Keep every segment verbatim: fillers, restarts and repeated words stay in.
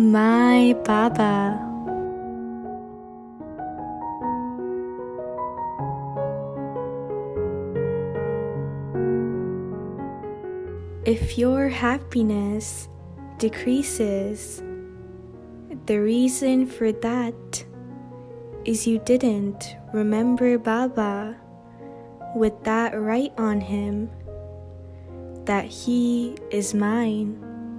My Baba. If your happiness decreases, the reason for that is you didn't remember Baba with that right on him, that he is mine.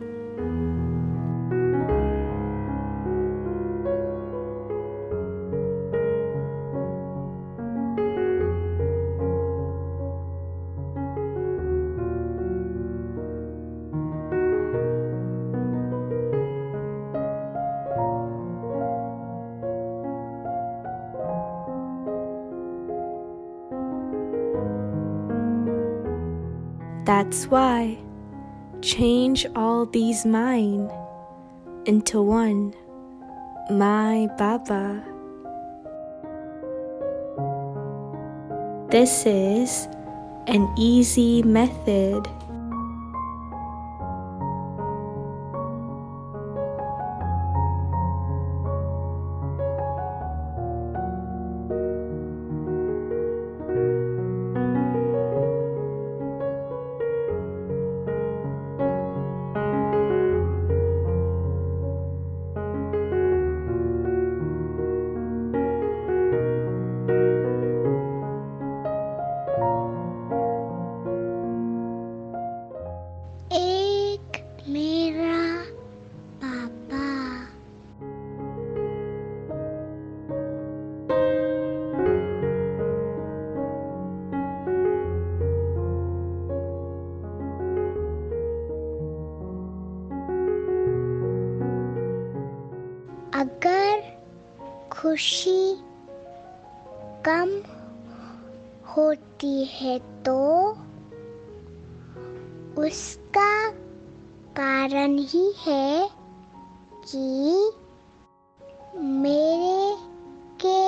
That's why change all these mine into one, my Baba. This is an easy method. एक मेरा पापा। अगर खुशी कम होती है तो उसका कारण ही है कि मेरे के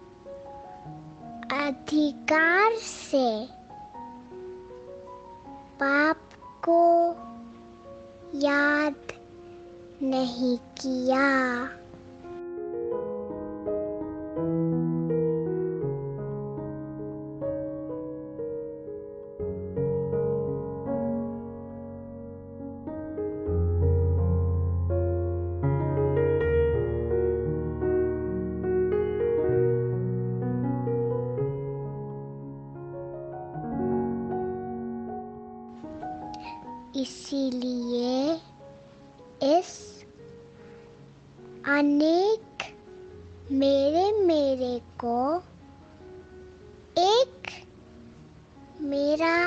अधिकार से पाप को याद नहीं किया। इसीलिए इस अनेक मेरे मेरे को एक मेरा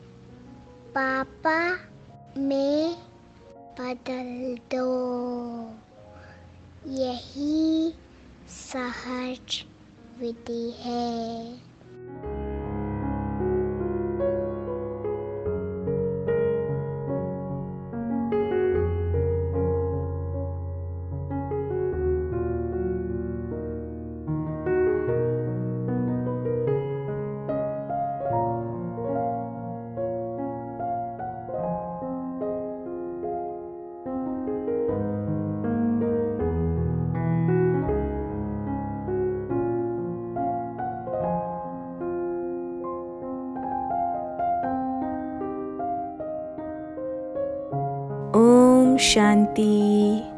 पापा में बदल दो। यही सहज विधि है। Om Shanti.